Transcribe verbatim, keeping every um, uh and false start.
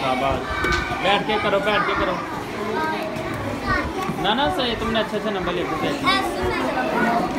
शाबाश, बैठ के करो, बैठ के करो। ना ना सही, तुमने अच्छे से नंबर लेते थे।